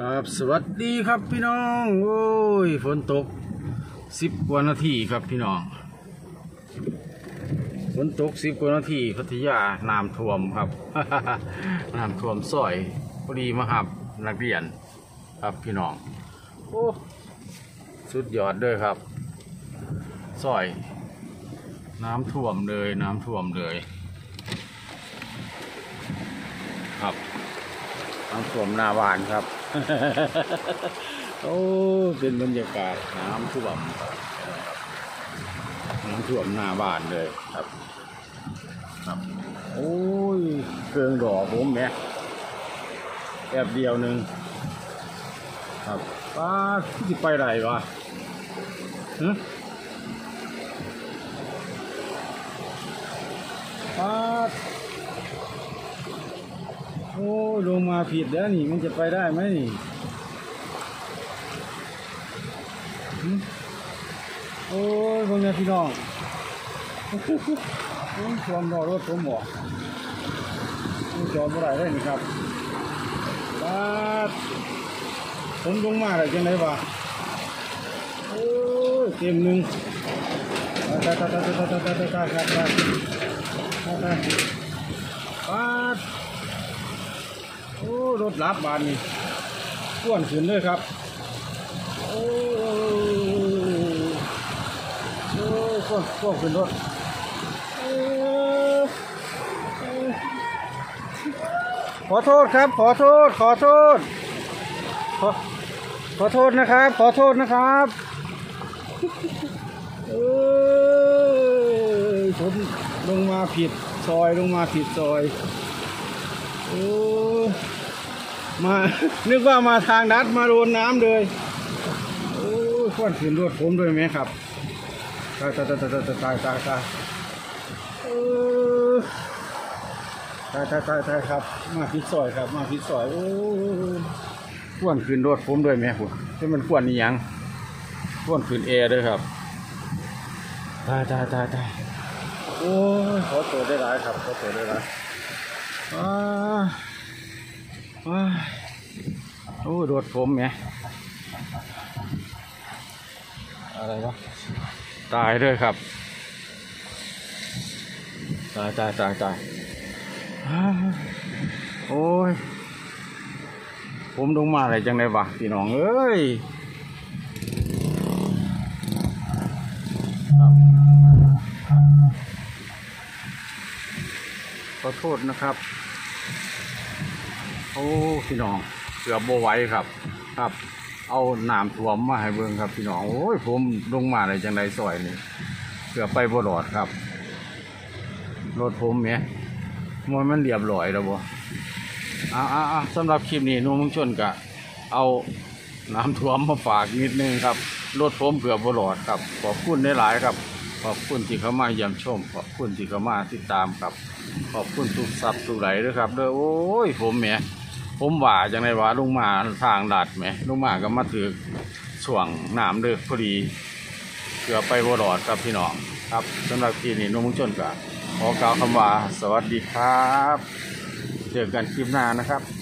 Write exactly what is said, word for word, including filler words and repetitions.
ครับสวัสดีครับพี่น้องโอ้ยฝนตกสิบกว่านาทีครับพี่น้องฝนตกสิบกว่านาทีพัทยาน้ำท่วมครับน้ำท่วมซอยพอดีมาหับนักเรียนครับพี่น้องโอ้สุดยอดเลยครับซอยน้ำท่วมเลยน้ำท่วมเลยครับน้ำท่วมหน้าบ้านครับ โอ้เป็นบรรยากาศน้ำท่วมน้ำท่วมหน้าบ้านเลยครับครับโอ้ยเครื่องดอกผมแม่แอบเดียวหนึ่งครับป้าที่ไปไหนวะฮะป้าโอ้ลงมาผิดแล้วนี่มันจะไปได้ไหมนี่โอ้ยพวกนี้พี่น้องชมรอรถผมหมอจอดเมื่อไรได้นี่ครับป้าผมลงมาอะไรจังไรวะโอ้ยเต็มหนึ่งตายตายตายตายตายตายตายตายตายตายตายป้าโอ้รถลับบานนี่ก้วนขึ้นเลยครับโอ้โอ้ก้วนก้วนขึ้นรถขอโทษครับขอโทษขอโทษขอขอโทษนะครับขอโทษนะครับเออผมลงมาผิดซอยลงมาผิดซอยโอ้มานึกว่ามาทางดัดมาโดนน้ำเลยโอ้ควันขึ้นรถผมด้วยไหมครับตายตายตายตายตายตายตายเออตายตายตายตายครับมาพิษซอยครับมาพิษซอยโอ้ควันขึ้นรถผมด้วยไหมคุณที่มันควันนี่ยังควันขึ้นแอร์ด้วยครับตายตายตายตายโอ้ขอตัวได้หลายครับขอตัวได้หลายอ้าว้าโอ้รถผมไงอะไรวะตายด้วยครับตายตายตายตายโอ้ยผมลงมาอะไรจังไงวะพี่น้องเอ้ยขอโทษนะครับโอ้พี่น้องเกือบโบไหว้ครับครับเอาน้ำท่วมมาให้เบิ่งครับพี่น้องโอ้ยผมลงมาอะไรจังไดซอยนี่เกือบไปบ่รอดครับรถผมเนี่ยมันมันเรียบร้อยแล้วบ่อ่าอ่าสำหรับคลิปนี้นุ่มชนกะเอาน้ำท่วมมาฝากนิดนึงครับรถผมเกือบบ่รอดครับขอบคุณได้หลายครับขอบคุณที่เข้ามาเยี่ยมชมขอบคุณที่เข้ามาติดตามครับขอบคุณทุกซับทุกไหลด้วยครับเด้อโอ้ยผมเนี่ยผมว่าจังไดว่าลงมาทางลัดไหมลงมาก็มาถือช่วงน้ำเดือดพอดีเกือบไปบ่รอดครับพี่น้องครับสำหรับคลิปนี้นุ่มชนกะขอกล่าวคำว่าสวัสดีครับเจอกันคลิปหน้านะครับ